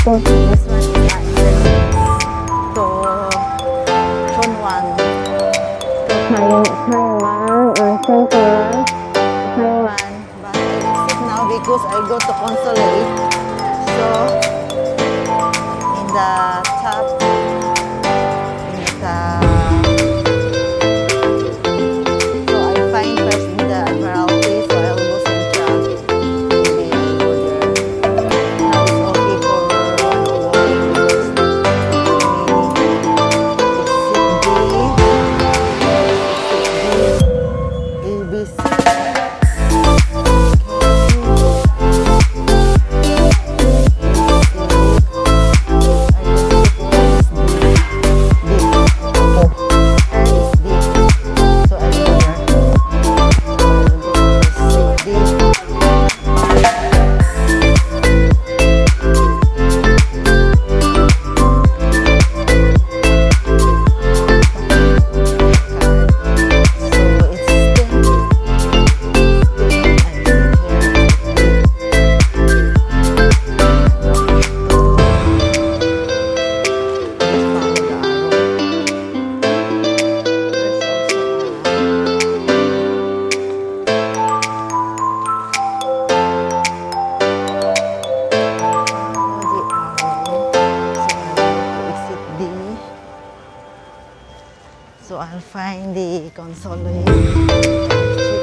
This one is access to Chunwan. Taiwan. But I exit now because I go to Consulate. So in the top, so I find first in the Admiralty. So I'll go Central. Maybe I'll go there. Now it's okay for walking because it's ABC. So I'll find the Consulate.